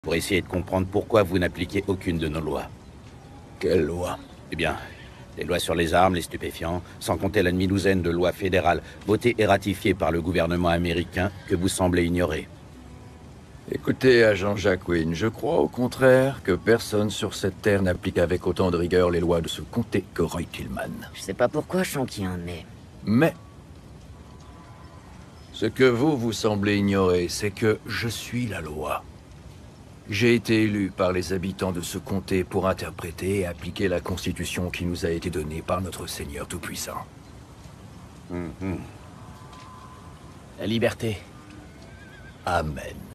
pour essayer de comprendre pourquoi vous n'appliquez aucune de nos lois. Quelle loi? Eh bien, les lois sur les armes, les stupéfiants, sans compter la demi-douzaine de lois fédérales votées et ratifiées par le gouvernement américain que vous semblez ignorer. Écoutez, agent Jacquin, je crois au contraire que personne sur cette terre n'applique avec autant de rigueur les lois de ce comté que Roy Tillman. Je sais pas pourquoi, Chonkian, Mais... ce que vous semblez ignorer, c'est que je suis la loi. J'ai été élu par les habitants de ce comté pour interpréter et appliquer la constitution qui nous a été donnée par notre Seigneur Tout-Puissant. La liberté. Amen.